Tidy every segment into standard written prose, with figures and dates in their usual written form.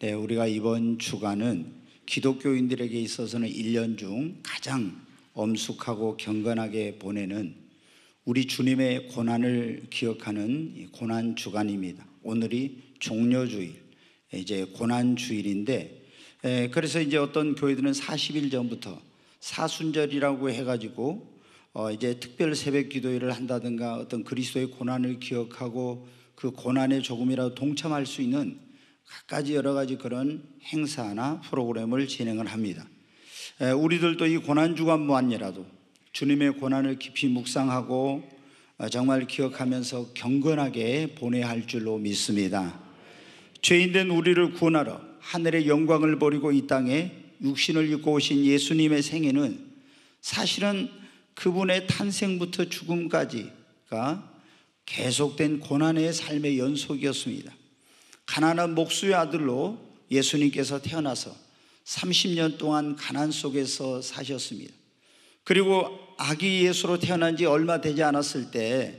네, 우리가 이번 주간은 기독교인들에게 있어서는 1년 중 가장 엄숙하고 경건하게 보내는 우리 주님의 고난을 기억하는 고난 주간입니다. 오늘이 종려주일, 이제 고난 주일인데, 그래서 이제 어떤 교회들은 40일 전부터 사순절이라고 해가지고 이제 특별 새벽 기도회를 한다든가 어떤 그리스도의 고난을 기억하고 그 고난에 조금이라도 동참할 수 있는 갖가지 여러 가지 그런 행사나 프로그램을 진행을 합니다. 우리들도 이 고난 주간만이라도 주님의 고난을 깊이 묵상하고 정말 기억하면서 경건하게 보내야 할 줄로 믿습니다. 죄인된 우리를 구원하러 하늘의 영광을 버리고 이 땅에 육신을 입고 오신 예수님의 생애는 사실은 그분의 탄생부터 죽음까지가 계속된 고난의 삶의 연속이었습니다. 가난한 목수의 아들로 예수님께서 태어나서 30년 동안 가난 속에서 사셨습니다. 그리고 아기 예수로 태어난 지 얼마 되지 않았을 때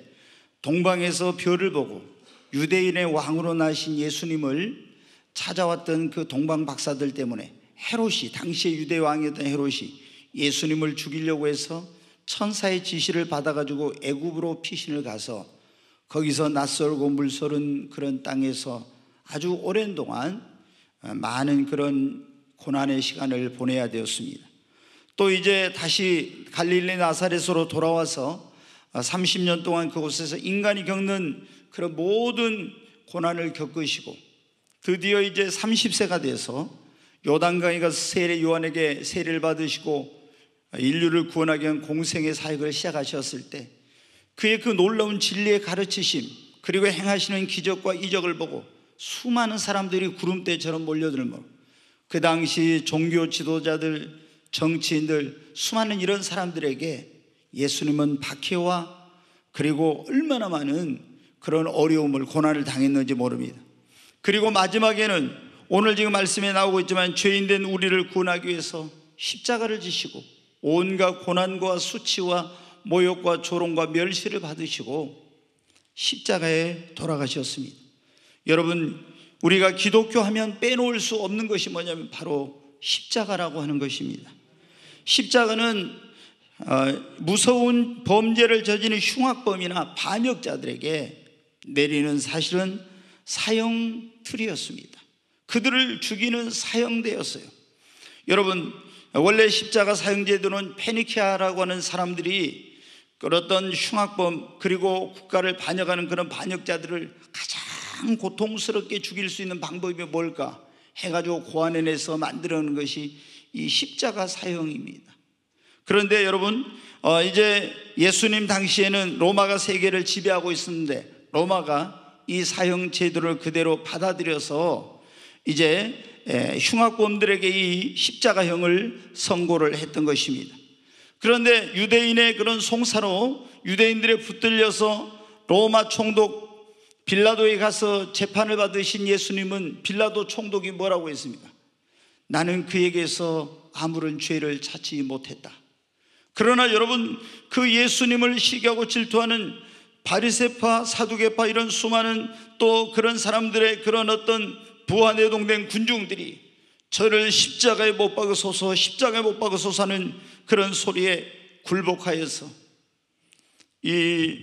동방에서 별을 보고 유대인의 왕으로 나신 예수님을 찾아왔던 그 동방 박사들 때문에 헤롯이, 당시의 유대 왕이었던 헤롯이 예수님을 죽이려고 해서 천사의 지시를 받아가지고 애굽으로 피신을 가서 거기서 낯설고 물설은 그런 땅에서 아주 오랜 동안 많은 그런 고난의 시간을 보내야 되었습니다. 또 이제 다시 갈릴리 나사렛으로 돌아와서 30년 동안 그곳에서 인간이 겪는 그런 모든 고난을 겪으시고 드디어 이제 30세가 돼서 요단강에 가서 세례 요한에게 세례를 받으시고 인류를 구원하기 위한 공생의 사역을 시작하셨을 때 그의 그 놀라운 진리의 가르치심 그리고 행하시는 기적과 이적을 보고 수많은 사람들이 구름대처럼 몰려들고 그 당시 종교 지도자들, 정치인들, 수많은 이런 사람들에게 예수님은 박해와 그리고 얼마나 많은 그런 어려움을, 고난을 당했는지 모릅니다. 그리고 마지막에는 오늘 지금 말씀에 나오고 있지만 죄인된 우리를 구원하기 위해서 십자가를 지시고 온갖 고난과 수치와 모욕과 조롱과 멸시를 받으시고 십자가에 돌아가셨습니다. 여러분, 우리가 기독교 하면 빼놓을 수 없는 것이 뭐냐면 바로 십자가라고 하는 것입니다. 십자가는 무서운 범죄를 저지른 흉악범이나 반역자들에게 내리는 사실은 사형틀이었습니다. 그들을 죽이는 사형대였어요. 여러분, 원래 십자가 사형제도는 페니키아라고 하는 사람들이 어떤 흉악범 그리고 국가를 반역하는 그런 반역자들을 가장 고통스럽게 죽일 수 있는 방법이 뭘까 해가지고 고안해내서 만들어낸 것이 이 십자가 사형입니다. 그런데 여러분, 이제 예수님 당시에는 로마가 세계를 지배하고 있었는데 로마가 이 사형 제도를 그대로 받아들여서 이제 흉악범들에게 이 십자가형을 선고를 했던 것입니다. 그런데 유대인의 그런 송사로 유대인들에 붙들려서 로마 총독 빌라도에 가서 재판을 받으신 예수님은 빌라도 총독이 뭐라고 했습니까? 나는 그에게서 아무런 죄를 찾지 못했다. 그러나 여러분, 그 예수님을 시기하고 질투하는 바리새파, 사두개파 이런 수많은 또 그런 사람들의 그런 어떤 부하내동된 군중들이 저를 십자가에 못 박으소서, 십자가에 못 박으소서 하는 그런 소리에 굴복하여서 이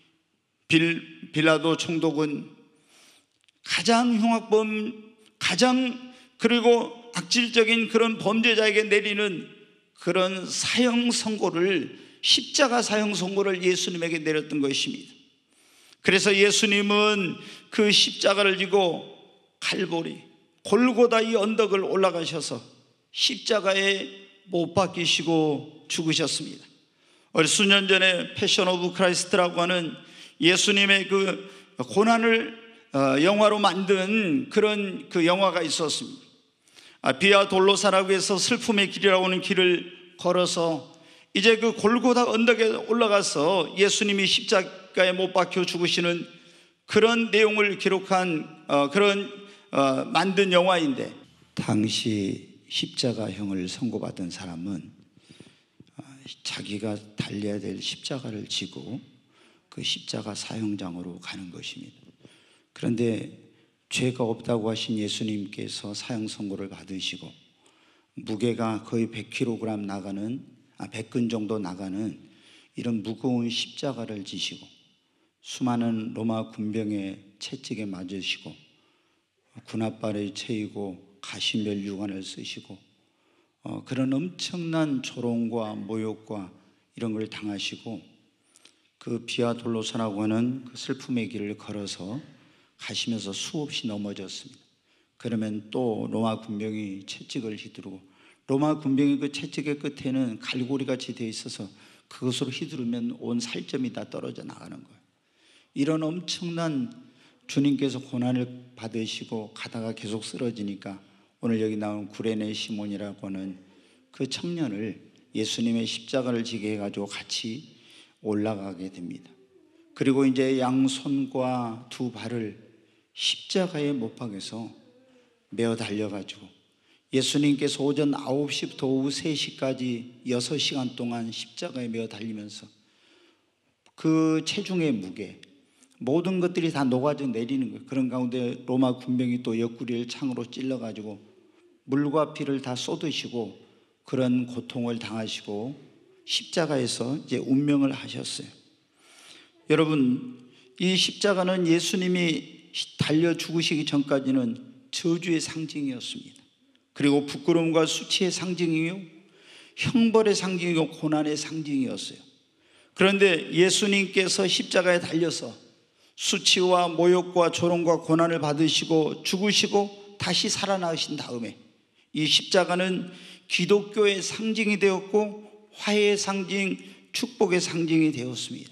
빌라도 총독은 가장 흉악범, 가장 그리고 악질적인 그런 범죄자에게 내리는 그런 사형 선고를, 십자가 사형 선고를 예수님에게 내렸던 것입니다. 그래서 예수님은 그 십자가를 지고 칼보리, 골고다 이 언덕을 올라가셔서 십자가에 못 박히시고 죽으셨습니다. 수년 전에 패션 오브 크라이스트라고 하는 예수님의 그 고난을 영화로 만든 그런 그 영화가 있었습니다. 비아 돌로사라고 해서 슬픔의 길이라고 하는 길을 걸어서 이제 그 골고다 언덕에 올라가서 예수님이 십자가에 못 박혀 죽으시는 그런 내용을 기록한 그런 만든 영화인데, 당시 십자가형을 선고받은 사람은 자기가 달려야 될 십자가를 지고 그 십자가 사형장으로 가는 것입니다. 그런데 죄가 없다고 하신 예수님께서 사형 선고를 받으시고 무게가 거의 100kg 나가는 100근 정도 나가는 이런 무거운 십자가를 지시고 수많은 로마 군병의 채찍에 맞으시고 군홧발에 채이고 가시멸 유관을 쓰시고 그런 엄청난 조롱과 모욕과 이런 걸 당하시고 그 비아돌로사라고 하는 그 슬픔의 길을 걸어서 가시면서 수없이 넘어졌습니다. 그러면 또 로마 군병이 채찍을 휘두르고 로마 군병의 그 채찍의 끝에는 갈고리같이 되어 있어서 그것으로 휘두르면 온 살점이 다 떨어져 나가는 거예요. 이런 엄청난 주님께서 고난을 받으시고 가다가 계속 쓰러지니까 오늘 여기 나온 구레네 시몬이라고 하는 그 청년을 예수님의 십자가를 지게 해가지고 같이 올라가게 됩니다. 그리고 이제 양손과 두 발을 십자가에 못 박아서 메어 달려가지고 예수님께서 오전 9시부터 오후 3시까지 6시간 동안 십자가에 메어 달리면서 그 체중의 무게 모든 것들이 다 녹아져 내리는 거예요. 그런 가운데 로마 군병이 또 옆구리를 창으로 찔러가지고 물과 피를 다 쏟으시고 그런 고통을 당하시고 십자가에서 이제 운명을 하셨어요. 여러분, 이 십자가는 예수님이 달려 죽으시기 전까지는 저주의 상징이었습니다. 그리고 부끄러움과 수치의 상징이요, 형벌의 상징이고 고난의 상징이었어요. 그런데 예수님께서 십자가에 달려서 수치와 모욕과 조롱과 고난을 받으시고 죽으시고 다시 살아나신 다음에 이 십자가는 기독교의 상징이 되었고 화해의 상징, 축복의 상징이 되었습니다.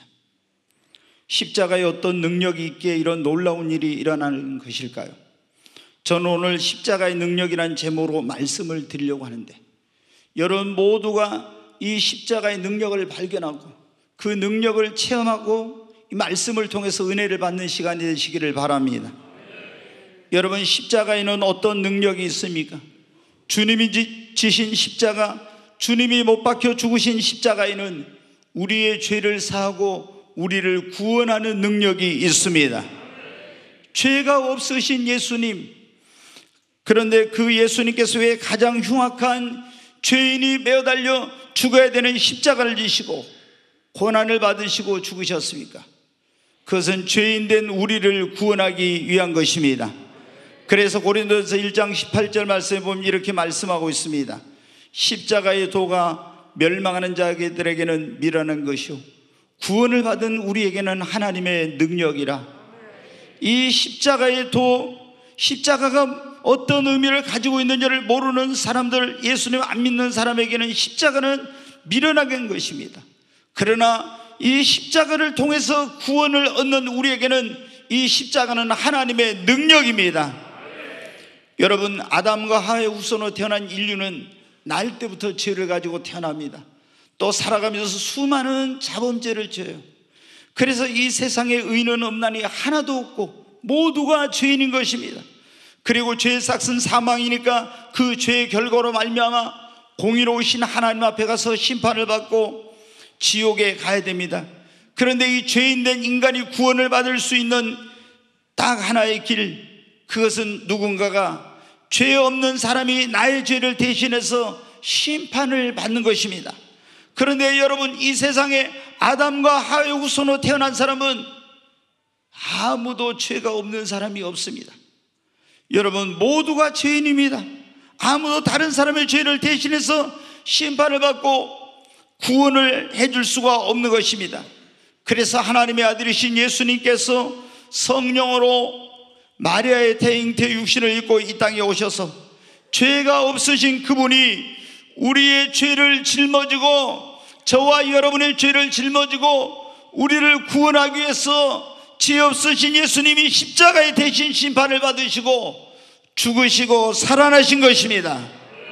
십자가에 어떤 능력이 있기에 이런 놀라운 일이 일어나는 것일까요? 저는 오늘 십자가의 능력이라는 제목으로 말씀을 드리려고 하는데, 여러분 모두가 이 십자가의 능력을 발견하고 그 능력을 체험하고 이 말씀을 통해서 은혜를 받는 시간이 되시기를 바랍니다. 여러분, 십자가에는 어떤 능력이 있습니까? 주님이 지신 십자가, 주님이 못 박혀 죽으신 십자가에는 우리의 죄를 사하고 우리를 구원하는 능력이 있습니다. 죄가 없으신 예수님, 그런데 그 예수님께서 왜 가장 흉악한 죄인이 매어달려 죽어야 되는 십자가를 지시고 고난을 받으시고 죽으셨습니까? 그것은 죄인된 우리를 구원하기 위한 것입니다. 그래서 고린도서 1장 18절 말씀에 보면 이렇게 말씀하고 있습니다. 십자가의 도가 멸망하는 자들에게는 미련한 것이요 구원을 받은 우리에게는 하나님의 능력이라. 이 십자가의 도, 십자가가 어떤 의미를 가지고 있는지를 모르는 사람들, 예수님 안 믿는 사람에게는 십자가는 미련하게 한 것입니다. 그러나 이 십자가를 통해서 구원을 얻는 우리에게는 이 십자가는 하나님의 능력입니다. 여러분, 아담과 하와의 후손으로 태어난 인류는 날 때부터 죄를 가지고 태어납니다. 또 살아가면서 수많은 자범죄를 져요. 그래서 이 세상에 의인은 없나니 하나도 없고 모두가 죄인인 것입니다. 그리고 죄의 삭은 사망이니까 그 죄의 결과로 말미암아 공의로우신 하나님 앞에 가서 심판을 받고 지옥에 가야 됩니다. 그런데 이 죄인된 인간이 구원을 받을 수 있는 딱 하나의 길, 그것은 누군가가 죄 없는 사람이 나의 죄를 대신해서 심판을 받는 것입니다. 그런데 여러분, 이 세상에 아담과 하와의 후손으로 태어난 사람은 아무도 죄가 없는 사람이 없습니다. 여러분, 모두가 죄인입니다. 아무도 다른 사람의 죄를 대신해서 심판을 받고 구원을 해줄 수가 없는 것입니다. 그래서 하나님의 아들이신 예수님께서 성령으로 마리아의 태잉태 육신을 입고 이 땅에 오셔서 죄가 없으신 그분이 우리의 죄를 짊어지고, 저와 여러분의 죄를 짊어지고 우리를 구원하기 위해서 죄 없으신 예수님이 십자가에 대신 심판을 받으시고 죽으시고 살아나신 것입니다.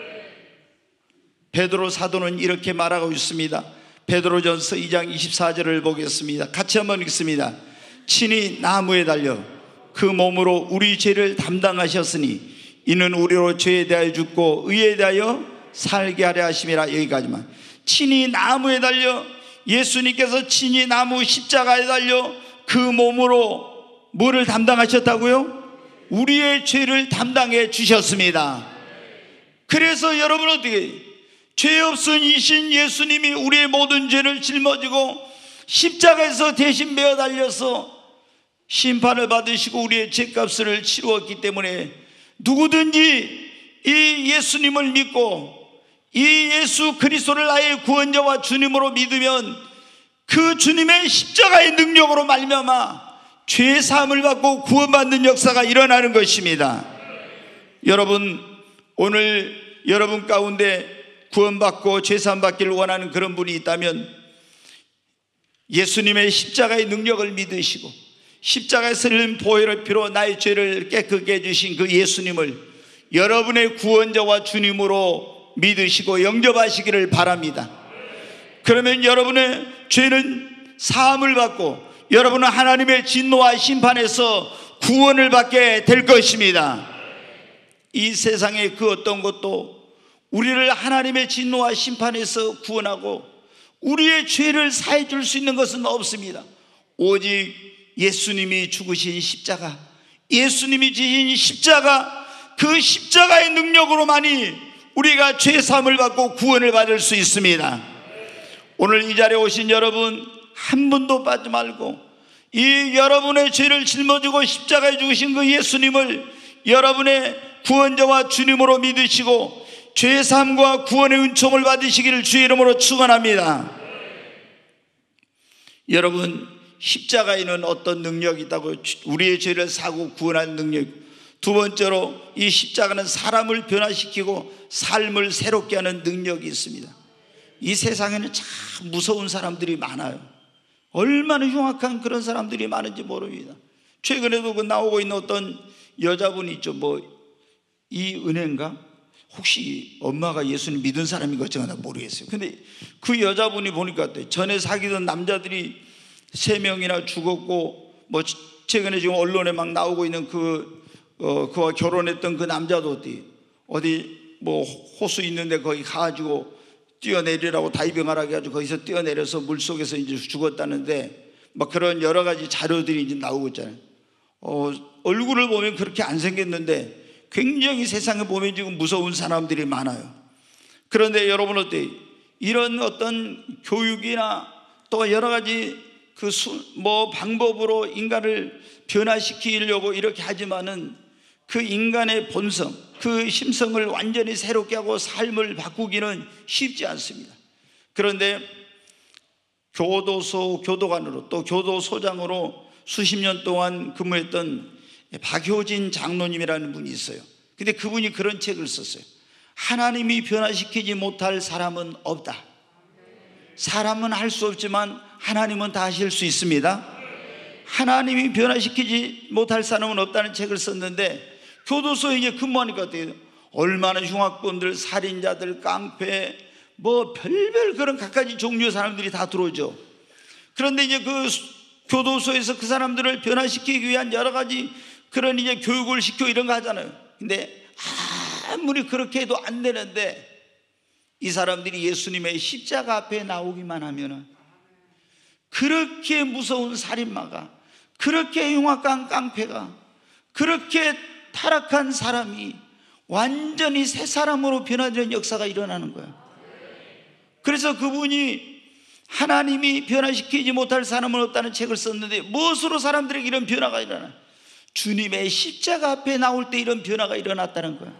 베드로 사도는 이렇게 말하고 있습니다. 베드로전서 2장 24절을 보겠습니다. 같이 한번 읽습니다. 친히 나무에 달려 그 몸으로 우리 죄를 담당하셨으니 이는 우리로 죄에 대하여 죽고 의에 대하여 살게 하려 하심이라. 여기까지만. 친히 나무에 달려, 예수님께서 친히 나무 십자가에 달려 그 몸으로 뭐를 담당하셨다고요? 우리의 죄를 담당해 주셨습니다. 그래서 여러분 어떻게 죄 없은 이신 예수님이 우리의 모든 죄를 짊어지고 십자가에서 대신 매어 달려서 심판을 받으시고 우리의 죄값을 치루었기 때문에 누구든지 이 예수님을 믿고 이 예수 그리스도를 나의 구원자와 주님으로 믿으면 그 주님의 십자가의 능력으로 말미암아 죄 사함을 받고 구원받는 역사가 일어나는 것입니다. 여러분, 오늘 여러분 가운데 구원받고 죄 사함 받기를 원하는 그런 분이 있다면 예수님의 십자가의 능력을 믿으시고 십자가에서 흘린 보혈의 피로 나의 죄를 깨끗게 해주신 그 예수님을 여러분의 구원자와 주님으로 믿으시고 영접하시기를 바랍니다. 그러면 여러분의 죄는 사함을 받고 여러분은 하나님의 진노와 심판에서 구원을 받게 될 것입니다. 이 세상의 그 어떤 것도 우리를 하나님의 진노와 심판에서 구원하고 우리의 죄를 사해 줄 수 있는 것은 없습니다. 오직 예수님이 죽으신 십자가, 예수님이 지신 십자가, 그 십자가의 능력으로만이 우리가 죄 사함을 받고 구원을 받을 수 있습니다. 오늘 이 자리에 오신 여러분 한 분도 빠지 말고 이 여러분의 죄를 짊어지고 십자가에 죽으신 그 예수님을 여러분의 구원자와 주님으로 믿으시고 죄 사함과 구원의 은총을 받으시기를 주의 이름으로 축원합니다. 여러분, 십자가에는 어떤 능력이 있다고? 우리의 죄를 사고 구원하는 능력. 두 번째로 이 십자가는 사람을 변화시키고 삶을 새롭게 하는 능력이 있습니다. 이 세상에는 참 무서운 사람들이 많아요. 얼마나 흉악한 그런 사람들이 많은지 모릅니다. 최근에도 그 나오고 있는 어떤 여자분이 있죠. 이은혜인가? 혹시 엄마가 예수님 믿은 사람인 것 같지는 모르겠어요. 근데 그 여자분이 보니까 어때요? 전에 사귀던 남자들이 3명이나 죽었고, 최근에 지금 언론에 막 나오고 있는 그와 결혼했던 그 남자도 어디 호수 있는데 거기 가가지고 뛰어내리라고 다이빙하라고 해가지고 거기서 뛰어내려서 물속에서 이제 죽었다는데 막 그런 여러 가지 자료들이 이제 나오고 있잖아요. 얼굴을 보면 그렇게 안 생겼는데 굉장히 세상에 보면 지금 무서운 사람들이 많아요. 그런데 여러분 어때요? 이런 어떤 교육이나 또 여러 가지 방법으로 인간을 변화시키려고 이렇게 하지만은 그 인간의 본성, 그 심성을 완전히 새롭게 하고 삶을 바꾸기는 쉽지 않습니다. 그런데 교도소 교도관으로 또 교도소장으로 수십 년 동안 근무했던 박효진 장로님이라는 분이 있어요. 근데 그분이 그런 책을 썼어요. 하나님이 변화시키지 못할 사람은 없다. 사람은 할 수 없지만 하나님은 다 하실 수 있습니다. 하나님이 변화시키지 못할 사람은 없다는 책을 썼는데 교도소에 이제 근무하니까 어때요? 얼마나 흉악범들, 살인자들, 깡패, 별별 그런 갖가지 종류의 사람들이 다 들어오죠. 그런데 이제 그 교도소에서 그 사람들을 변화시키기 위한 여러 가지 그런 이제 교육을 시키고 이런 거 하잖아요. 근데 아무리 그렇게 해도 안 되는데 이 사람들이 예수님의 십자가 앞에 나오기만 하면은 그렇게 무서운 살인마가, 그렇게 흉악한 깡패가, 그렇게 타락한 사람이 완전히 새 사람으로 변화되는 역사가 일어나는 거예요. 그래서 그분이 하나님이 변화시키지 못할 사람은 없다는 책을 썼는데 무엇으로 사람들에게 이런 변화가 일어나요? 주님의 십자가 앞에 나올 때 이런 변화가 일어났다는 거예요.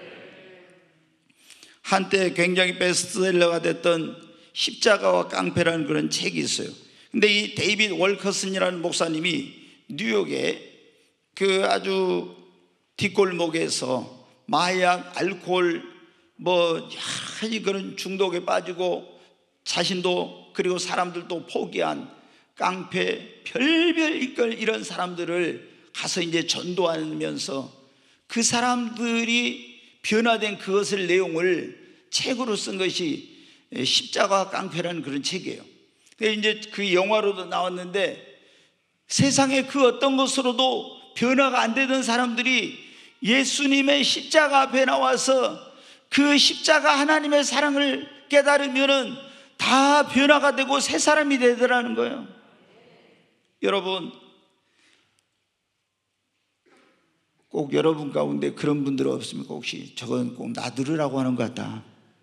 한때 굉장히 베스트셀러가 됐던 십자가와 깡패라는 그런 책이 있어요. 근데 이 데이빗 월커슨이라는 목사님이 뉴욕에 그 아주 뒷골목에서 마약, 알코올 여러 가지 그런 중독에 빠지고 자신도 그리고 사람들도 포기한 깡패, 별별 이런 사람들을 가서 이제 전도하면서 그 사람들이 변화된 그것을 내용을 책으로 쓴 것이 십자가 깡패라는 그런 책이에요. 이제 그 영화로도 나왔는데 세상에 그 어떤 것으로도 변화가 안 되던 사람들이 예수님의 십자가 앞에 나와서 그 십자가 하나님의 사랑을 깨달으면은 다 변화가 되고 새 사람이 되더라는 거예요. 여러분, 꼭 여러분 가운데 그런 분들 없습니까? 혹시 저건 꼭 나 들으라고 하는 것 같다,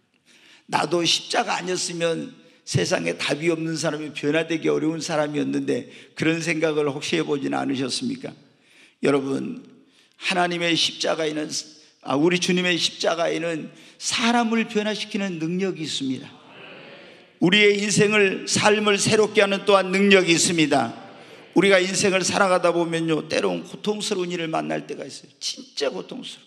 나도 십자가 아니었으면 세상에 답이 없는 사람이, 변화되기 어려운 사람이었는데, 그런 생각을 혹시 해보지는 않으셨습니까? 여러분, 하나님의 십자가에는, 우리 주님의 십자가에는 사람을 변화시키는 능력이 있습니다. 우리의 인생을, 삶을 새롭게 하는 또한 능력이 있습니다. 우리가 인생을 살아가다 보면요, 때로는 고통스러운 일을 만날 때가 있어요. 진짜 고통스러워.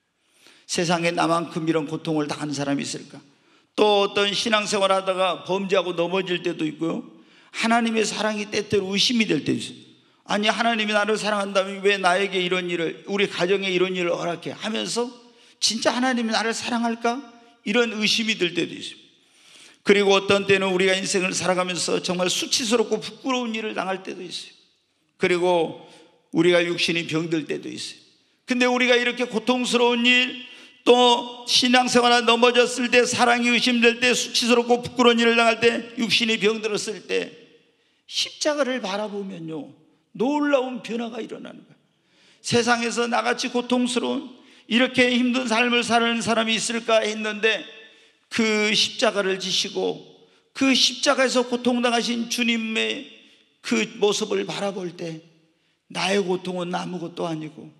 세상에 나만큼 이런 고통을 당한 사람이 있을까? 또 어떤 신앙생활 하다가 범죄하고 넘어질 때도 있고요, 하나님의 사랑이 때때로 의심이 될 때도 있어요. 아니, 하나님이 나를 사랑한다면 왜 나에게 이런 일을, 우리 가정에 이런 일을 허락해 하면서 진짜 하나님이 나를 사랑할까? 이런 의심이 들 때도 있어요. 그리고 어떤 때는 우리가 인생을 살아가면서 정말 수치스럽고 부끄러운 일을 당할 때도 있어요. 그리고 우리가 육신이 병들 때도 있어요. 근데 우리가 이렇게 고통스러운 일, 또 신앙생활에 넘어졌을 때, 사랑이 의심될 때, 수치스럽고 부끄러운 일을 당할 때, 육신이 병들었을 때 십자가를 바라보면요, 놀라운 변화가 일어나는 거예요. 세상에서 나같이 고통스러운, 이렇게 힘든 삶을 사는 사람이 있을까 했는데, 그 십자가를 지시고 그 십자가에서 고통당하신 주님의 그 모습을 바라볼 때 나의 고통은 아무것도 아니고,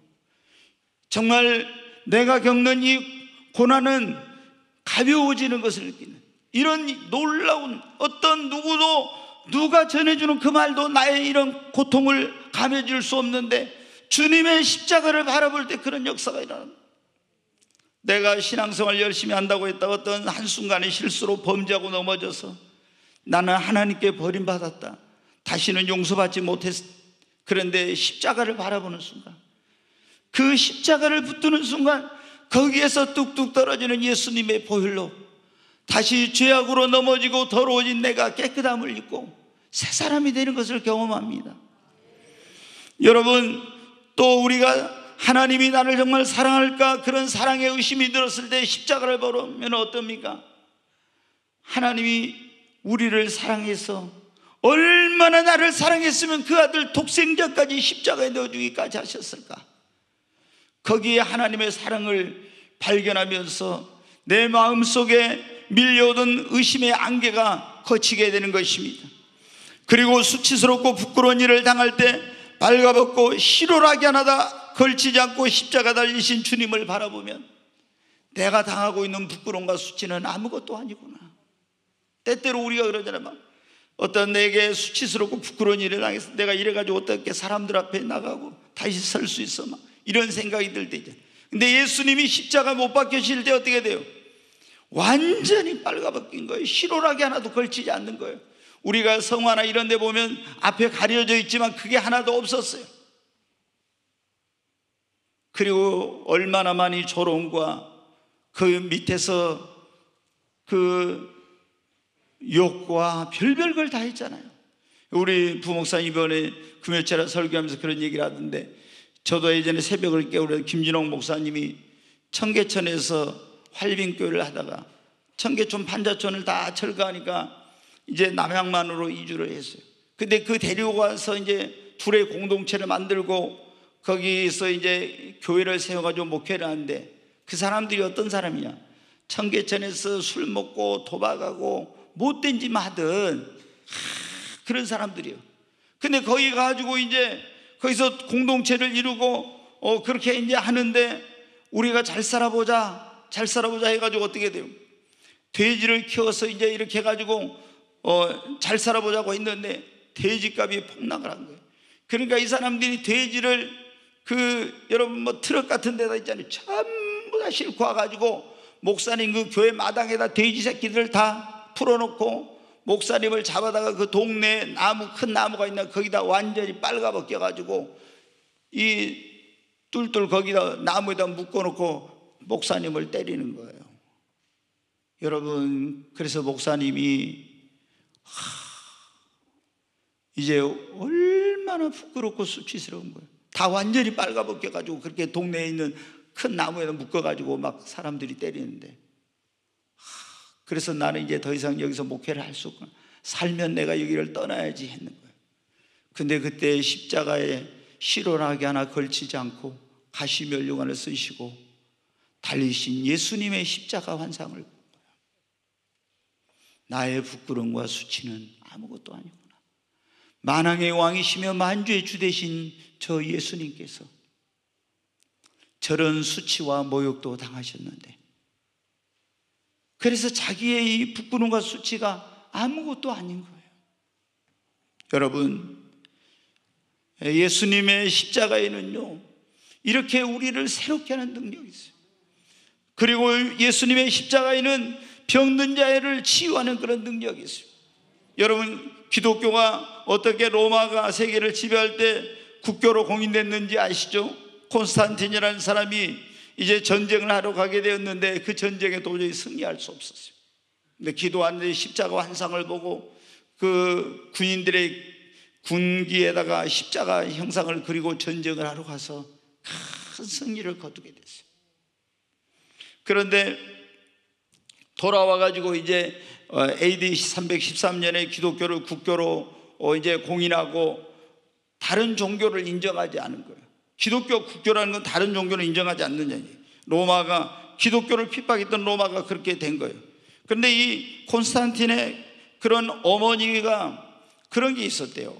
정말 내가 겪는 이 고난은 가벼워지는 것을 느끼는, 이런 놀라운, 어떤 누구도, 누가 전해주는 그 말도 나의 이런 고통을 감해줄 수 없는데, 주님의 십자가를 바라볼 때 그런 역사가 일어납니다. 내가 신앙생활 열심히 한다고 했다 어떤 한순간의 실수로 범죄하고 넘어져서 나는 하나님께 버림받았다, 다시는 용서받지 못했어. 그런데 십자가를 바라보는 순간, 그 십자가를 붙드는 순간, 거기에서 뚝뚝 떨어지는 예수님의 보혈로 다시 죄악으로 넘어지고 더러워진 내가 깨끗함을 입고 새 사람이 되는 것을 경험합니다. 여러분, 또 우리가 하나님이 나를 정말 사랑할까, 그런 사랑의 의심이 들었을 때 십자가를 보면 어떻습니까? 하나님이 우리를 사랑해서, 얼마나 나를 사랑했으면 그 아들 독생자까지 십자가에 넣어주기까지 하셨을까? 거기에 하나님의 사랑을 발견하면서 내 마음속에 밀려오던 의심의 안개가 거치게 되는 것입니다. 그리고 수치스럽고 부끄러운 일을 당할 때 발가벗고 희로라기 하나다 걸치지 않고 십자가 달리신 주님을 바라보면 내가 당하고 있는 부끄러움과 수치는 아무것도 아니구나. 때때로 우리가 그러잖아요. 어떤 내게 수치스럽고 부끄러운 일을 당해서 내가 이래가지고 어떻게 사람들 앞에 나가고 다시 설 수 있어, 막 이런 생각이 들 때죠. 근데 예수님이 십자가 못 박히실 때 어떻게 돼요? 완전히 빨가벗긴 거예요. 희로라기 하나도 걸치지 않는 거예요. 우리가 성화나 이런 데 보면 앞에 가려져 있지만 그게 하나도 없었어요. 그리고 얼마나 많이 조롱과 그 밑에서 그 욕과 별별 걸 다 했잖아요. 우리 부목사님 이번에 금요일날 설교하면서 그런 얘기를 하던데, 저도 예전에 새벽을 깨우려 김진홍 목사님이 청계천에서 활빈교회를 하다가 청계천 판자촌을 다 철거하니까 이제 남양만으로 이주를 했어요. 근데 그 데리고 와서 이제 둘의 공동체를 만들고 거기서 이제 교회를 세워가지고 목회를 하는데, 그 사람들이 어떤 사람이냐, 청계천에서 술 먹고 도박하고 못된 짓 하던 그런 사람들이에요. 근데 거기 가지고 이제 거기서 공동체를 이루고 그렇게 이제 하는데, 우리가 잘 살아보자 해가지고 어떻게 돼요? 돼지를 키워서 이제 이렇게 해가지고 잘 살아보자고 했는데 돼지값이 폭락을 한 거예요. 그러니까 이 사람들이 돼지를 여러분 뭐 트럭 같은 데다 있잖아요, 전부 다 싣고 와가지고 목사님 그 교회 마당에다 돼지 새끼들을 다 풀어놓고 목사님을 잡아다가 그 동네에 나무, 큰 나무가 있나 거기다 완전히 빨가벗겨가지고 이 뚫뚫 거기다 나무에다 묶어놓고 목사님을 때리는 거예요. 여러분, 그래서 목사님이 이제 얼마나 부끄럽고 수치스러운 거예요. 다 완전히 빨가벗겨가지고 그렇게 동네에 있는 큰 나무에다 묶어가지고 막 사람들이 때리는데, 그래서 나는 이제 더 이상 여기서 목회를 할 수 없구나, 살면 내가 여기를 떠나야지 했는 거예요. 근데 그때 십자가에 희로라기 하나 걸치지 않고 가시면류관을 쓰시고 달리신 예수님의 십자가 환상을 본 거예요. 나의 부끄러움과 수치는 아무것도 아니구나. 만왕의 왕이시며 만주의 주 되신 저 예수님께서 저런 수치와 모욕도 당하셨는데, 그래서 자기의 이 부끄러움과 수치가 아무것도 아닌 거예요. 여러분, 예수님의 십자가에는요, 이렇게 우리를 새롭게 하는 능력이 있어요. 그리고 예수님의 십자가에는 병든 자를 치유하는 그런 능력이 있어요. 여러분, 기독교가 어떻게 로마가 세계를 지배할 때 국교로 공인됐는지 아시죠? 콘스탄틴이라는 사람이 이제 전쟁을 하러 가게 되었는데 그 전쟁에 도저히 승리할 수 없었어요. 근데 기도하는데 십자가 환상을 보고 그 군인들의 군기에다가 십자가 형상을 그리고 전쟁을 하러 가서 큰 승리를 거두게 됐어요. 그런데 돌아와가지고 이제 AD 313년에 기독교를 국교로 이제 공인하고 다른 종교를 인정하지 않은 거예요. 기독교 국교라는 건 다른 종교를 인정하지 않는 얘기예요. 로마가 기독교를 핍박했던 로마가 그렇게 된 거예요. 그런데 이 콘스탄틴의 그런 어머니가 그런 게 있었대요.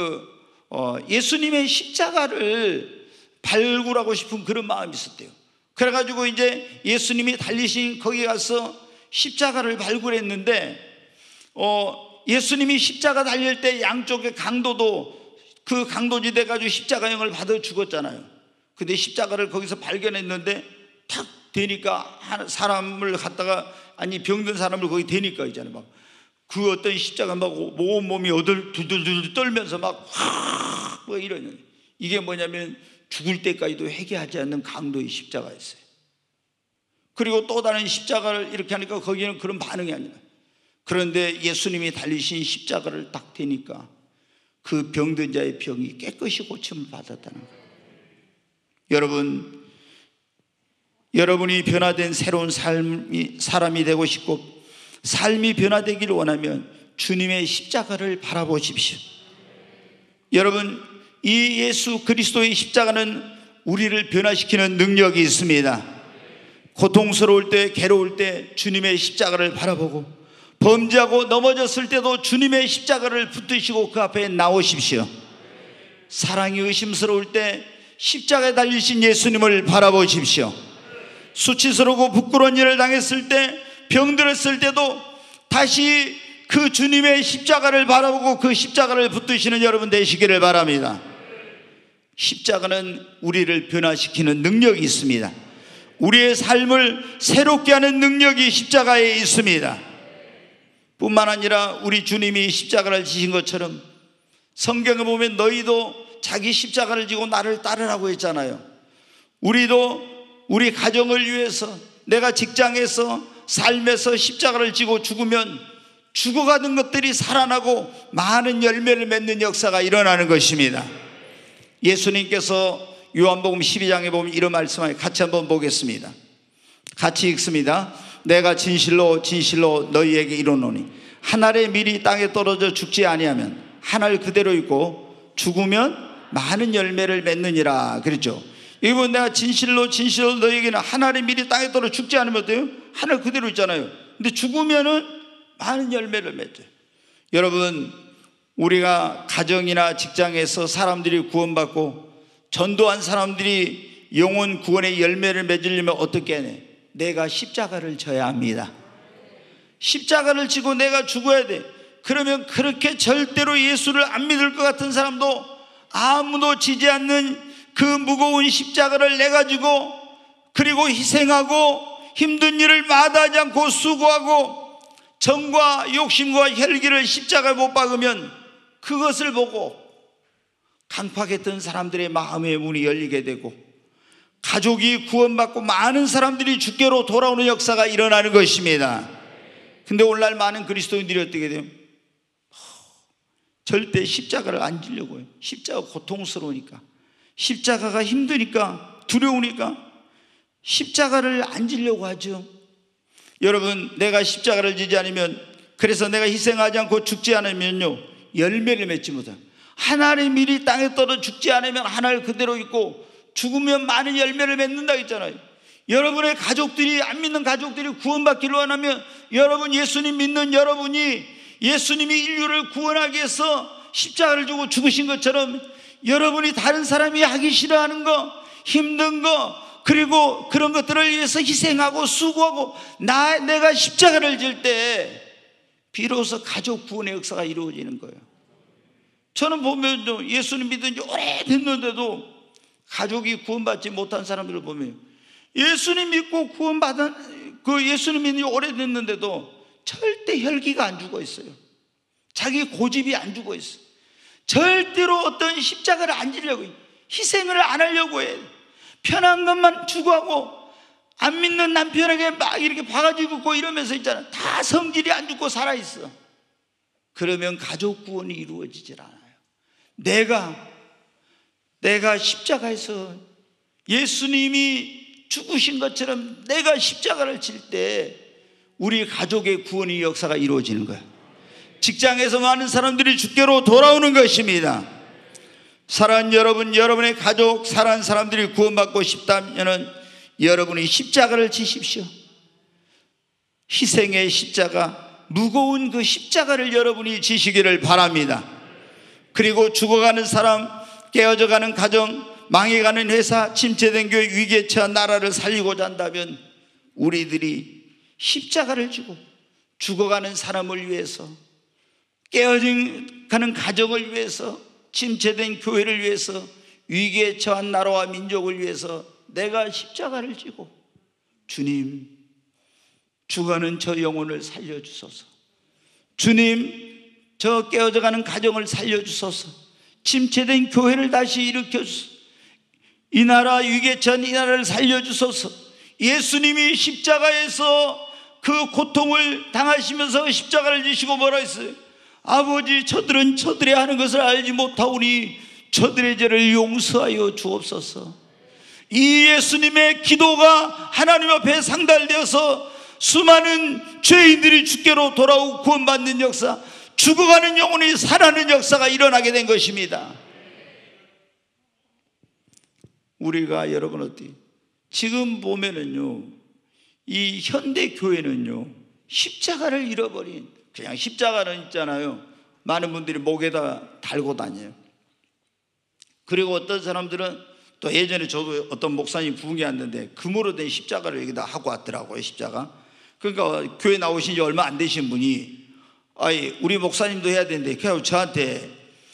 예수님의 십자가를 발굴하고 싶은 그런 마음이 있었대요. 그래가지고 이제 예수님이 달리신 거기 가서 십자가를 발굴했는데, 예수님이 십자가 달릴 때 양쪽의 강도도 그 강도지대 가지고 십자가형을 받아 죽었잖아요. 근데 십자가를 거기서 발견했는데 탁 대니까 사람을 갖다가, 아니 병든 사람을 거기 대니까 있잖아요. 막 그 어떤 십자가 막 온몸이 두들두들 떨면서 막 이러는, 이게 뭐냐면 죽을 때까지도 회개하지 않는 강도의 십자가였어요. 그리고 또 다른 십자가를 이렇게 하니까 거기는 그런 반응이 아니라, 그런데 예수님이 달리신 십자가를 딱 대니까 그 병든 자의 병이 깨끗이 고침을 받았다는 거예요. 여러분이 변화된 새로운 사람이 되고 싶고 삶이 변화되기를 원하면 주님의 십자가를 바라보십시오. 여러분, 이 예수 그리스도의 십자가는 우리를 변화시키는 능력이 있습니다. 고통스러울 때, 괴로울 때 주님의 십자가를 바라보고, 범죄하고 넘어졌을 때도 주님의 십자가를 붙드시고 그 앞에 나오십시오. 사랑이 의심스러울 때 십자가에 달리신 예수님을 바라보십시오. 수치스러우고 부끄러운 일을 당했을 때, 병들었을 때도 다시 그 주님의 십자가를 바라보고 그 십자가를 붙드시는 여러분 되시기를 바랍니다. 십자가는 우리를 변화시키는 능력이 있습니다. 우리의 삶을 새롭게 하는 능력이 십자가에 있습니다. 뿐만 아니라 우리 주님이 십자가를 지신 것처럼 성경에 보면 너희도 자기 십자가를 지고 나를 따르라고 했잖아요. 우리도 우리 가정을 위해서, 내가 직장에서 삶에서 십자가를 지고 죽으면 죽어가는 것들이 살아나고 많은 열매를 맺는 역사가 일어나는 것입니다. 예수님께서 요한복음 12장에 보면 이런 말씀을 같이 한번 보겠습니다. 같이 읽습니다. 내가 진실로 진실로 너희에게 이르노니 한 알의 밀이 땅에 떨어져 죽지 아니하면 한 알 그대로 있고 죽으면 많은 열매를 맺느니라 그랬죠. 이번 내가 진실로 진실로 너희에게는 한 알의 밀이 땅에 떨어져 죽지 않으면 어때요? 한 알 그대로 있잖아요. 근데 죽으면은 많은 열매를 맺어요. 여러분, 우리가 가정이나 직장에서 사람들이 구원받고 전도한 사람들이 영혼 구원의 열매를 맺으려면 어떻게 하냐? 내가 십자가를 져야 합니다. 십자가를 지고 내가 죽어야 돼. 그러면 그렇게 절대로 예수를 안 믿을 것 같은 사람도 아무도 지지 않는 그 무거운 십자가를 내가지고, 그리고 희생하고 힘든 일을 마다하지 않고 수고하고 정과 욕심과 혈기를 십자가에 못 박으면 그것을 보고 강팍했던 사람들의 마음의 문이 열리게 되고 가족이 구원받고 많은 사람들이 주께로 돌아오는 역사가 일어나는 것입니다. 근데 오늘날 많은 그리스도인들이 어떻게 돼요? 절대 십자가를 안 지려고 해요. 십자가 고통스러우니까, 십자가가 힘드니까, 두려우니까 십자가를 안 지려고 하죠. 여러분, 내가 십자가를 지지 않으면, 그래서 내가 희생하지 않고 죽지 않으면요 열매를 맺지 못해요. 한 알의 밀이 땅에 떨어 죽지 않으면 한 알 그대로 있고 죽으면 많은 열매를 맺는다 했잖아요. 여러분의 가족들이, 안 믿는 가족들이 구원받기를 원하면 여러분, 예수님 믿는 여러분이 예수님이 인류를 구원하기 위해서 십자가를 지고 죽으신 것처럼 여러분이 다른 사람이 하기 싫어하는 거, 힘든 거, 그리고 그런 것들을 위해서 희생하고 수고하고 내가 십자가를 질 때 비로소 가족 구원의 역사가 이루어지는 거예요. 저는 보면 예수님 믿은 지 오래됐는데도 가족이 구원받지 못한 사람들을 보면, 예수님 믿고 구원받은 예수님 믿는 지 오래됐는데도 절대 혈기가 안 죽어 있어요. 자기 고집이 안 죽어 있어요. 절대로 어떤 십자가를 안 지려고, 희생을 안 하려고 해. 편한 것만 추구하고, 안 믿는 남편에게 막 이렇게 바가지 긋고 이러면서 있잖아. 다 성질이 안 죽고 살아있어. 그러면 가족 구원이 이루어지질 않아요. 내가 십자가에서 예수님이 죽으신 것처럼 내가 십자가를 질 때 우리 가족의 구원의 역사가 이루어지는 거예요. 직장에서 많은 사람들이 주께로 돌아오는 것입니다. 사랑하는 여러분, 여러분의 가족, 사랑하는 사람들이 구원받고 싶다면 여러분이 십자가를 지십시오. 희생의 십자가, 무거운 그 십자가를 여러분이 지시기를 바랍니다. 그리고 죽어가는 사람, 깨어져가는 가정, 망해가는 회사, 침체된 교회, 위기에 처한 나라를 살리고자 한다면 우리들이 십자가를 지고 죽어가는 사람을 위해서, 깨어져가는 가정을 위해서, 침체된 교회를 위해서, 위기에 처한 나라와 민족을 위해서 내가 십자가를 지고, 주님, 죽어가는 저 영혼을 살려주소서. 주님, 저 깨어져가는 가정을 살려주소서. 침체된 교회를 다시 일으켜주소서. 이 나라, 위기에 처한 이 나라를 살려주소서. 예수님이 십자가에서 그 고통을 당하시면서 십자가를 지시고 뭐라 했어요? 아버지, 저들은 저들이 하는 것을 알지 못하오니 저들의 죄를 용서하여 주옵소서. 이 예수님의 기도가 하나님 앞에 상달되어서 수많은 죄인들이 주께로 돌아오고 구원받는 역사, 죽어가는 영혼이 살아나는 역사가 일어나게 된 것입니다. 우리가 여러분 어때요? 지금 보면은요, 이 현대 교회는요, 십자가를 잃어버린, 그냥 십자가는 있잖아요, 많은 분들이 목에다 달고 다녀요. 그리고 어떤 사람들은 또, 예전에 저도 어떤 목사님 부흥회 왔는데 금으로 된 십자가를 여기다 하고 왔더라고요. 십자가. 그러니까 교회 나오신 지 얼마 안 되신 분이, 우리 목사님도 해야 되는데 그냥 저한테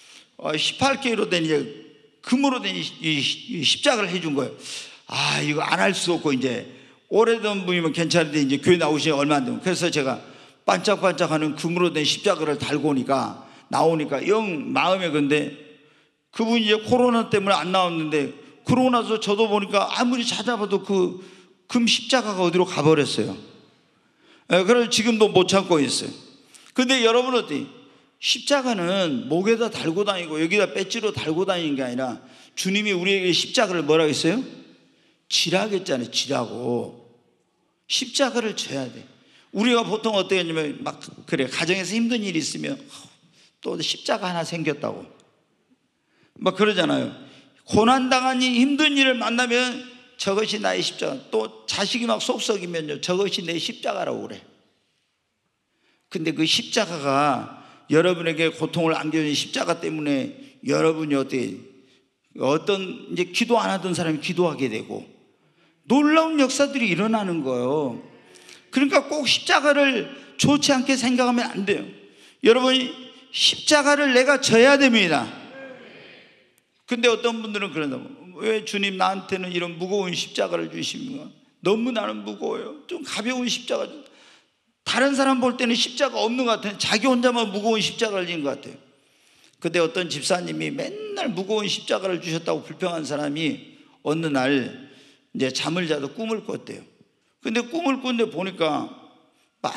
18K로 된 금으로 된 이 십자가를 해준 거예요. 이거 안 할 수 없고, 이제 오래된 분이면 괜찮은데 이제 교회 나오신 지 얼마 안 되면, 그래서 제가 반짝반짝하는 금으로 된 십자가를 달고 오니까, 나오니까 영 마음에, 근데 그분이 이제 코로나 때문에 안 나왔는데, 그러고 나서 저도 보니까 아무리 찾아봐도 그 금 십자가가 어디로 가버렸어요. 그래서 지금도 못 찾고 있어요. 근데 여러분 어때요? 십자가는 목에다 달고 다니고 여기다 배지로 달고 다니는 게 아니라, 주님이 우리에게 십자가를 뭐라고 했어요? 지라겠잖아요. 지라고. 십자가를 져야 돼. 우리가 보통 어떻게 하냐면, 막 그래, 가정에서 힘든 일이 있으면 또 십자가 하나 생겼다고 막 그러잖아요. 고난당하니 힘든 일을 만나면 저것이 나의 십자가. 또 자식이 막 속썩이면요, 저것이 내 십자가라고 그래. 근데 그 십자가가, 여러분에게 고통을 안겨준 십자가 때문에 여러분이 어떤 이제 기도 안 하던 사람이 기도하게 되고 놀라운 역사들이 일어나는 거예요. 그러니까 꼭 십자가를 좋지 않게 생각하면 안 돼요. 여러분이 십자가를 내가 져야 됩니다. 근데 어떤 분들은 그런다고, 왜 주님 나한테는 이런 무거운 십자가를 주십니까? 너무 나는 무거워요. 좀 가벼운 십자가 좀. 다른 사람 볼 때는 십자가 없는 것 같아요. 자기 혼자만 무거운 십자가를 진 것 같아요. 근데 어떤 집사님이 맨날 무거운 십자가를 주셨다고 불평한 사람이 어느 날 이제 잠을 자도 꿈을 꿨대요. 근데 꿈을 꿨는데 보니까 막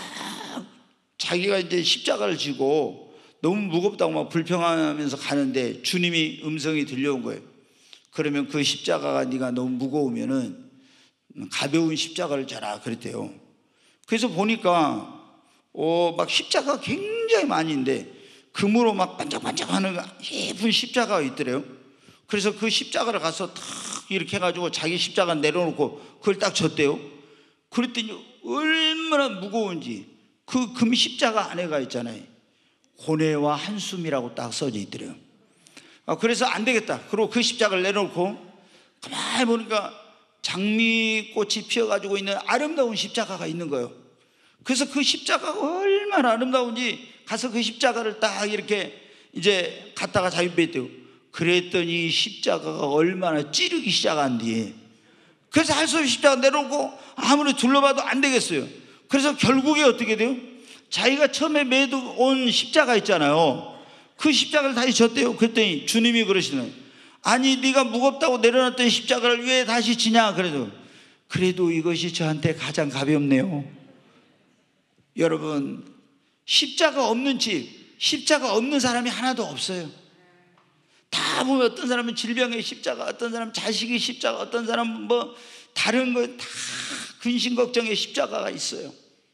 자기가 이제 십자가를 지고 너무 무겁다고 막 불평하면서 가는데 주님이 음성이 들려온 거예요. 그러면 그 십자가가 네가 너무 무거우면은 가벼운 십자가를 져라 그랬대요. 그래서 보니까 막 십자가가 굉장히 많이 있는데 금으로 막 반짝반짝하는 예쁜 십자가가 있더래요. 그래서 그 십자가를 가서 탁 이렇게 해가지고 자기 십자가 내려놓고 그걸 딱 졌대요. 그랬더니 얼마나 무거운지 그 금 십자가 안에가 있잖아요, 고뇌와 한숨이라고 딱 써져 있더래요. 그래서 안 되겠다. 그리고 그 십자가를 내려놓고 가만히 보니까 장미꽃이 피어가지고 있는 아름다운 십자가가 있는 거예요. 그래서 그 십자가가 얼마나 아름다운지 가서 그 십자가를 딱 이렇게 이제 갖다가 자기 배에 떼고, 그랬더니 십자가가 얼마나 찌르기 시작한 뒤에, 그래서 할 수 없이 십자가 내려놓고 아무리 둘러봐도 안 되겠어요. 그래서 결국에 어떻게 돼요? 자기가 처음에 매도 온 십자가 있잖아요, 그 십자가를 다시 졌대요. 그랬더니 주님이 그러시는, 아니 네가 무겁다고 내려놨던 십자가를 왜 다시 지냐. 그래도 이것이 저한테 가장 가볍네요. 여러분, 십자가 없는 집, 십자가 없는 사람이 하나도 없어요. 다 보면 어떤 사람은 질병의 십자가, 어떤 사람은 자식의 십자가, 어떤 사람은 뭐 다른 거 다 근심 걱정의 십자가가 있어요.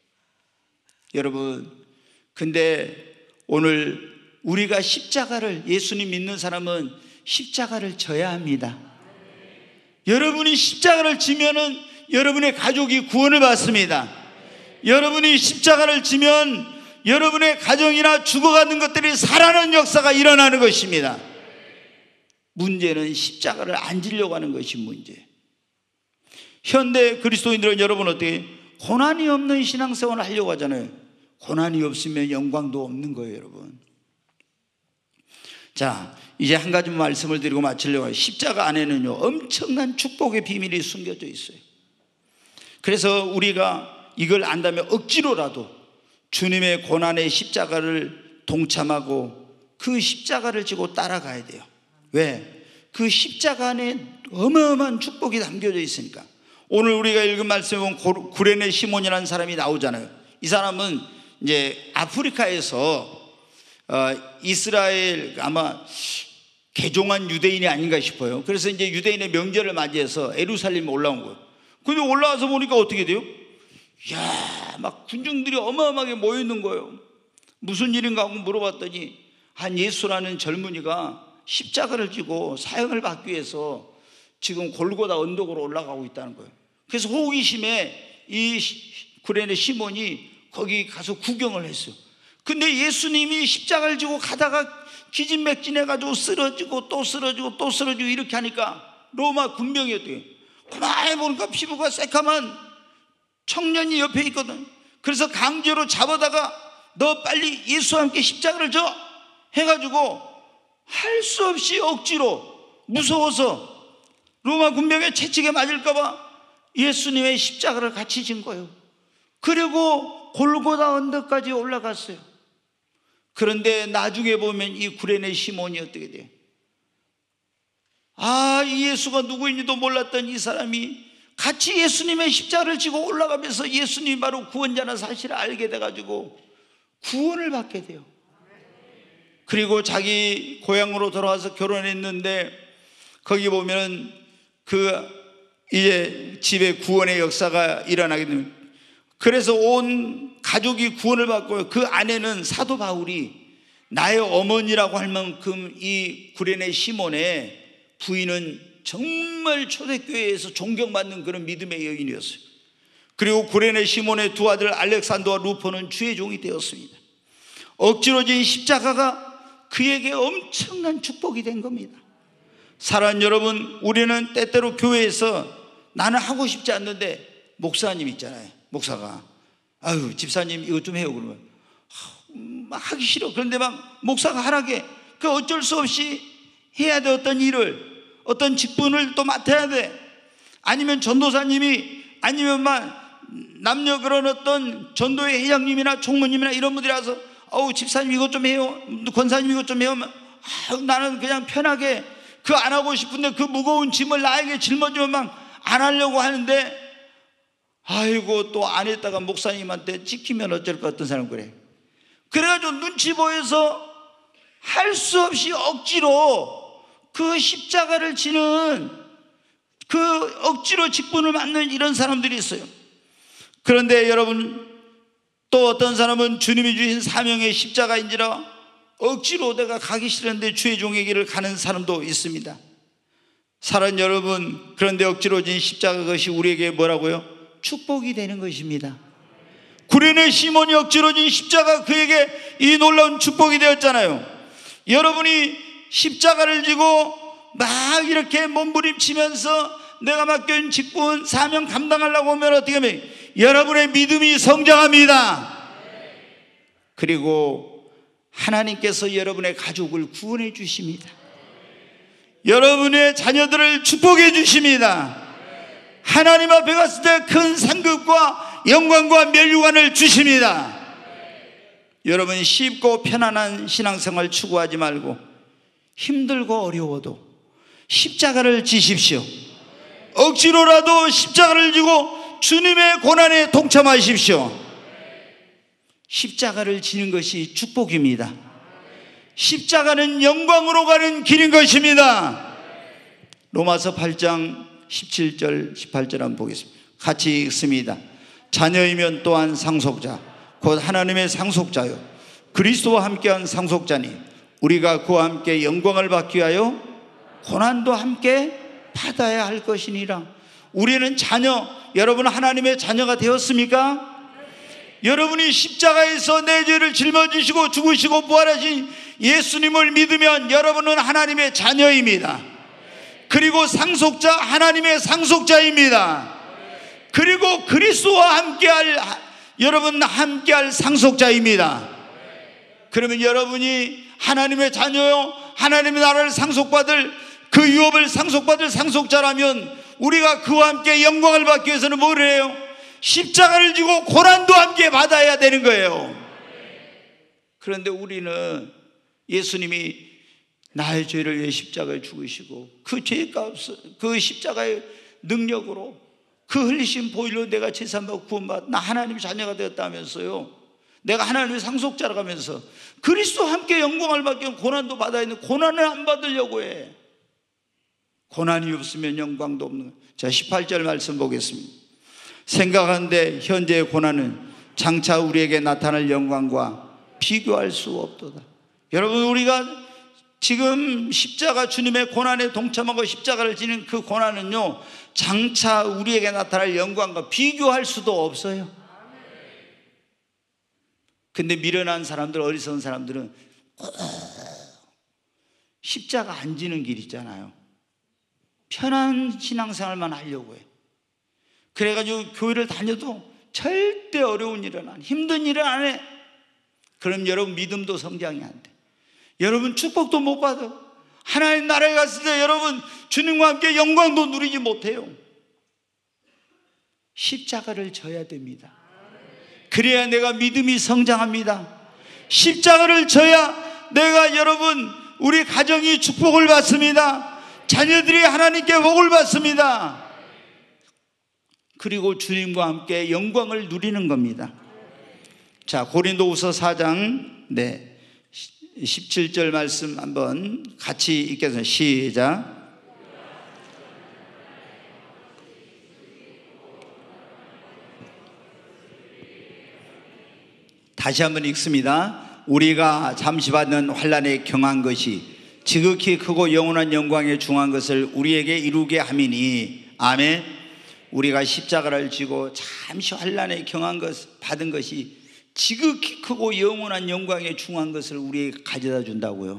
여러분, 근데 오늘 우리가 십자가를, 예수님 믿는 사람은 십자가를 져야 합니다. 여러분이 십자가를 지면은 여러분의 가족이 구원을 받습니다. 여러분이 십자가를 지면 여러분의 가정이나 죽어가는 것들이 살아나는 역사가 일어나는 것입니다. 문제는 십자가를 안 지려고 하는 것이 문제. 현대 그리스도인들은 여러분 어떻게 고난이 없는 신앙생활을 하려고 하잖아요. 고난이 없으면 영광도 없는 거예요, 여러분. 자, 이제 한 가지 말씀을 드리고 마치려고 해요. 십자가 안에는요 엄청난 축복의 비밀이 숨겨져 있어요. 그래서 우리가 이걸 안다면 억지로라도 주님의 고난의 십자가를 동참하고 그 십자가를 지고 따라가야 돼요. 왜? 그 십자가 안에 어마어마한 축복이 담겨져 있으니까. 오늘 우리가 읽은 말씀에 보면 구레네 시몬이라는 사람이 나오잖아요. 이 사람은 이제 아프리카에서 이스라엘 아마 개종한 유대인이 아닌가 싶어요. 그래서 이제 유대인의 명절을 맞이해서 예루살렘에 올라온 거예요. 근데 올라와서 보니까 어떻게 돼요? 이야, 막 군중들이 어마어마하게 모여 있는 거예요. 무슨 일인가 하고 물어봤더니 한 예수라는 젊은이가 십자가를 지고 사형을 받기 위해서 지금 골고다 언덕으로 올라가고 있다는 거예요. 그래서 호기심에 이 구레네 시몬이 거기 가서 구경을 했어요. 근데 예수님이 십자가를 지고 가다가 기진맥진해가지고 쓰러지고 또 쓰러지고 또 쓰러지고 이렇게 하니까 로마 군병이었대요. 가만히 보니까 피부가 새카만 청년이 옆에 있거든. 그래서 강제로 잡아다가 너 빨리 예수와 함께 십자가를 져 해가지고 할 수 없이 억지로, 무서워서 로마 군병에 채찍에 맞을까봐 예수님의 십자가를 같이 진 거예요. 그리고 골고다 언덕까지 올라갔어요. 그런데 나중에 보면 이 구레네 시몬이 어떻게 돼요? 이 예수가 누구인지도 몰랐던 이 사람이 같이 예수님의 십자가를 지고 올라가면서 예수님이 바로 구원자라는 사실을 알게 돼가지고 구원을 받게 돼요. 그리고 자기 고향으로 돌아와서 결혼했는데 거기 보면 이제 집에 구원의 역사가 일어나게 됩니다. 그래서 온 가족이 구원을 받고요. 그 안에는 사도 바울이 나의 어머니라고 할 만큼 이 구레네 시몬의 부인은 정말 초대교회에서 존경받는 그런 믿음의 여인이었어요. 그리고 구레네 시몬의 두 아들 알렉산더와 루포는 주의 종이 되었습니다. 억지로 진 십자가가 그에게 엄청난 축복이 된 겁니다. 사랑하는 여러분, 우리는 때때로 교회에서 나는 하고 싶지 않는데 목사님 있잖아요. 목사가 집사님 이것 좀 해요. 그러면 막 하기 싫어. 그런데 막 목사가 하라게 그 어쩔 수 없이 해야 돼. 어떤 일을, 어떤 직분을 또 맡아야 돼. 아니면 전도사님이, 아니면 막 남녀 그런 어떤 전도의 회장님이나 총무님이나 이런 분들이 와서 집사님 이것 좀 해요, 권사님 이것 좀 해요. 나는 그냥 편하게 그 안 하고 싶은데 그 무거운 짐을 나에게 짊어지면 막 안 하려고 하는데, 또 안 했다가 목사님한테 찍히면 어쩔 것 같은 사람 그래. 그래가지고 눈치 보여서 할 수 없이 억지로 그 십자가를 지는, 그 억지로 직분을 맡는 이런 사람들이 있어요. 그런데 여러분, 또 어떤 사람은 주님이 주신 사명의 십자가인지라 억지로 내가 가기 싫은데 주의 종의 길을 가는 사람도 있습니다. 사랑하는 여러분, 그런데 억지로 진 십자가, 것이 우리에게 뭐라고요? 축복이 되는 것입니다. 구레네 시몬이 억지로 진 십자가, 그에게 이 놀라운 축복이 되었잖아요. 여러분이 십자가를 지고 막 이렇게 몸부림치면서 내가 맡겨진 직분, 사명 감당하려고 하면 어떻게 하면 여러분의 믿음이 성장합니다. 그리고 하나님께서 여러분의 가족을 구원해 주십니다. 여러분의 자녀들을 축복해 주십니다. 하나님 앞에 갔을 때 큰 상급과 영광과 면류관을 주십니다. 여러분, 쉽고 편안한 신앙생활 추구하지 말고 힘들고 어려워도 십자가를 지십시오. 억지로라도 십자가를 지고 주님의 고난에 동참하십시오. 십자가를 지는 것이 축복입니다. 십자가는 영광으로 가는 길인 것입니다. 로마서 8장 17절 18절 한번 보겠습니다. 같이 읽습니다. 자녀이면 또한 상속자, 곧 하나님의 상속자요 그리스도와 함께한 상속자니 우리가 그와 함께 영광을 받기 위하여 고난도 함께 받아야 할 것이니라. 우리는 자녀, 여러분 하나님의 자녀가 되었습니까? 여러분이 십자가에서 내 죄를 짊어지시고 죽으시고 부활하신 예수님을 믿으면 여러분은 하나님의 자녀입니다. 그리고 상속자, 하나님의 상속자입니다. 그리고 그리스도와 함께할, 여러분 함께할 상속자입니다. 그러면 여러분이 하나님의 자녀요, 하나님의 나라를 상속받을, 그 유업을 상속받을 상속자라면 우리가 그와 함께 영광을 받기 위해서는 뭘 해요? 십자가를 지고 고난도 함께 받아야 되는 거예요. 그런데 우리는 예수님이 나의 죄를 위해 십자가에 죽으시고 그 죄값, 그 십자가의 능력으로 그 흘리신 보혈로 내가 제사받고 구원받아 나 하나님의 자녀가 되었다면서요. 내가 하나님의 상속자라고 하면서 그리스도와 함께 영광을 받기 위해 고난도 받아야 하는데 고난을 안 받으려고 해. 고난이 없으면 영광도 없는 거예요. 자, 18절 말씀 보겠습니다. 생각하는데 현재의 고난은 장차 우리에게 나타날 영광과 비교할 수 없도다. 여러분, 우리가 지금 십자가, 주님의 고난에 동참하고 십자가를 지는 그 고난은요, 장차 우리에게 나타날 영광과 비교할 수도 없어요. 근데 미련한 사람들, 어리석은 사람들은 꼭 십자가 안 지는 길 있잖아요. 편한 신앙생활만 하려고 해. 그래가지고 교회를 다녀도 절대 어려운 일은 안 해, 힘든 일은 안 해. 그럼 여러분 믿음도 성장이 안 돼. 여러분 축복도 못 받아. 하나님 나라에 갔을 때 여러분 주님과 함께 영광도 누리지 못해요. 십자가를 져야 됩니다. 그래야 내가 믿음이 성장합니다. 십자가를 져야 내가, 여러분, 우리 가정이 축복을 받습니다. 자녀들이 하나님께 복을 받습니다. 그리고 주님과 함께 영광을 누리는 겁니다. 자, 고린도후서 4장 17절 말씀 한번 같이 읽겠습니다. 시작. 다시 한번 읽습니다. 우리가 잠시 받는 환난에 경한 것이 지극히 크고 영원한 영광에 중한 것을 우리에게 이루게 함이니. 아멘. 우리가 십자가를 지고 잠시 환난에 경한 것 받은 것이 지극히 크고 영원한 영광에 중한 것을 우리에게 가져다 준다고요.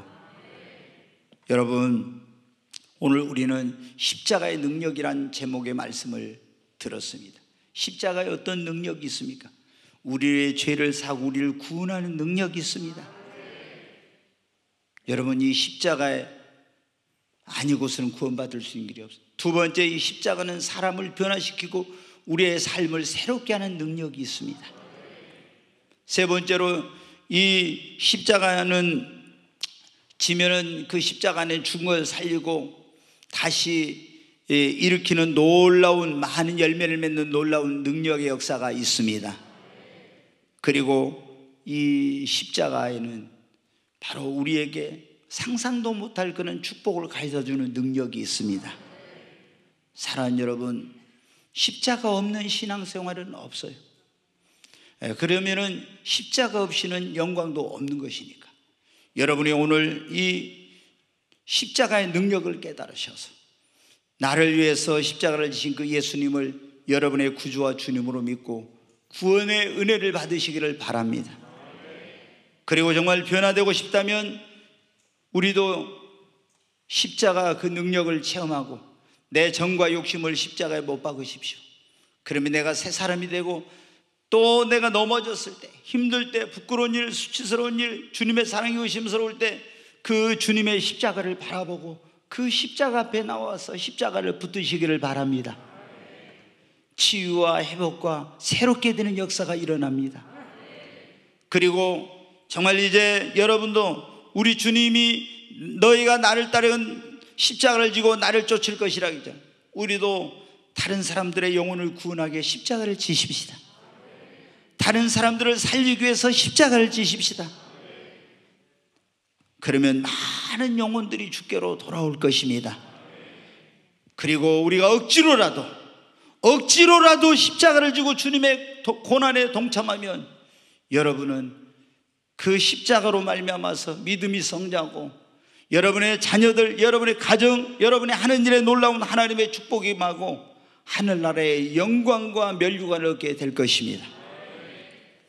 여러분, 오늘 우리는 십자가의 능력이란 제목의 말씀을 들었습니다. 십자가에 어떤 능력이 있습니까? 우리의 죄를 사고 우리를 구원하는 능력이 있습니다. 여러분, 이 십자가에 아니고서는 구원받을 수 있는 길이 없어요. 두 번째, 이 십자가는 사람을 변화시키고 우리의 삶을 새롭게 하는 능력이 있습니다. 세 번째로, 이 십자가는 지면은 그 십자가 안에 죽은 걸 살리고 다시 일으키는 놀라운, 많은 열매를 맺는 놀라운 능력의 역사가 있습니다. 그리고 이 십자가에는 바로 우리에게 상상도 못할 그런 축복을 가져다주는 능력이 있습니다. 사랑하는 여러분, 십자가 없는 신앙생활은 없어요. 그러면은 십자가 없이는 영광도 없는 것이니까 여러분이 오늘 이 십자가의 능력을 깨달으셔서 나를 위해서 십자가를 지신 그 예수님을 여러분의 구주와 주님으로 믿고 구원의 은혜를 받으시기를 바랍니다. 그리고 정말 변화되고 싶다면 우리도 십자가 그 능력을 체험하고 내 정과 욕심을 십자가에 못 박으십시오. 그러면 내가 새 사람이 되고 또 내가 넘어졌을 때, 힘들 때, 부끄러운 일, 수치스러운 일, 주님의 사랑이 의심스러울 때 그 주님의 십자가를 바라보고 그 십자가 앞에 나와서 십자가를 붙드시기를 바랍니다. 치유와 회복과 새롭게 되는 역사가 일어납니다. 그리고 정말 이제 여러분도 우리 주님이 너희가 나를 따르는 십자가를 지고 나를 쫓을 것이라 했잖아요. 우리도 다른 사람들의 영혼을 구원하게 십자가를 지십시다. 다른 사람들을 살리기 위해서 십자가를 지십시다. 그러면 많은 영혼들이 주께로 돌아올 것입니다. 그리고 우리가 억지로라도 십자가를 지고 주님의 고난에 동참하면 여러분은 그 십자가로 말미암아서 믿음이 성장하고 여러분의 자녀들, 여러분의 가정, 여러분의 하는 일에 놀라운 하나님의 축복이 임하고 하늘나라의 영광과 면류관을 얻게 될 것입니다.